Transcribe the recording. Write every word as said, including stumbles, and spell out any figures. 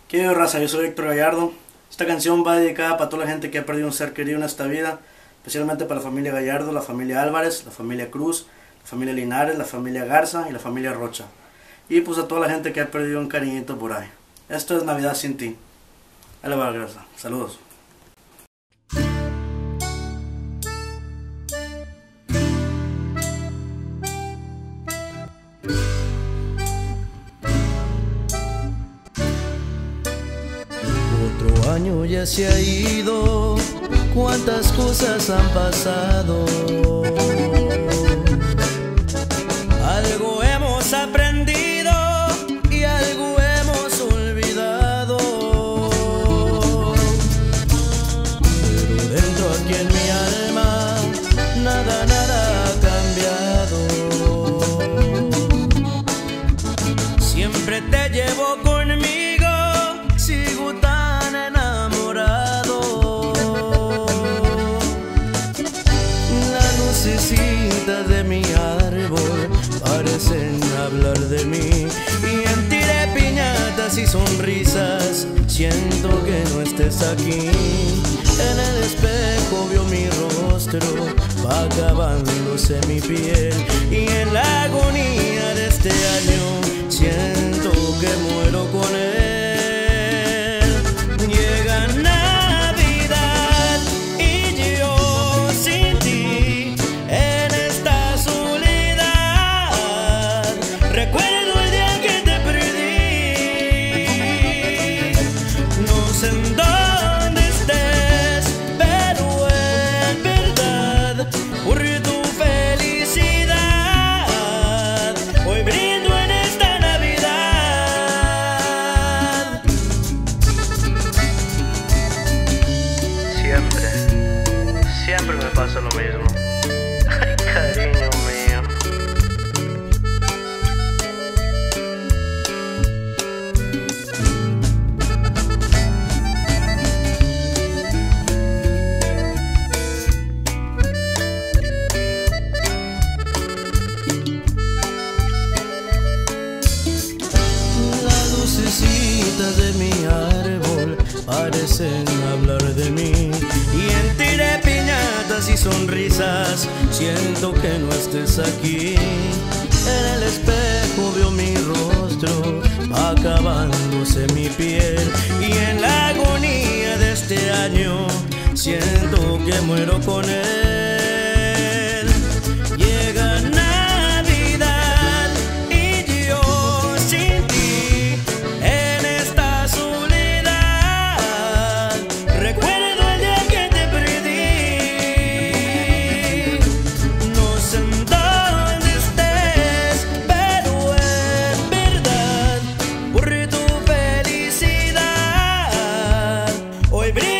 ¿Qué raza? Yo soy Héctor Gallardo. Esta canción va dedicada para toda la gente que ha perdido un ser querido en esta vida, especialmente para la familia Gallardo, la familia Álvarez, la familia Cruz, la familia Linares, la familia Garza y la familia Rocha. Y pues a toda la gente que ha perdido un cariñito por ahí. Esto es Navidad sin ti. Ahí le va, gracias. Saludos. Otro año ya se ha ido, cuántas cosas han pasado. Algo hemos aprendido y algo hemos olvidado. Pero dentro aquí en mi alma nada, nada ha cambiado. Siempre te llevo conmigo, sigo tan enamorado. Las lucecitas de mi árbol parecen hablar de mí, y entre piñatas y sonrisas siento que no estés aquí. En el espejo veo mi rostro, va acabándose mi piel, y en la agonía de este año siento que muero con él. Llega Navidad y yo sin ti en esta soledad. Recuerdo el día que te perdí. No sé en dónde estés, pero en verdad por tu felicidad hoy brindo en esta Navidad. Siempre, siempre me pasa lo mismo. Ay, cariño mío. Las lucecitas de mi árbol parecen hablar de mí, y entre piñatas y sonrisas siento que no estés aquí. En el espejo veo mi rostro, acabándose mi piel, y en la agonía de este año siento que muero con él. Llega Navidad y yo sin ti en esta soledad. Recuerdo el día que te perdí. No sé en dónde estés, pero en verdad por tu felicidad hoy brillo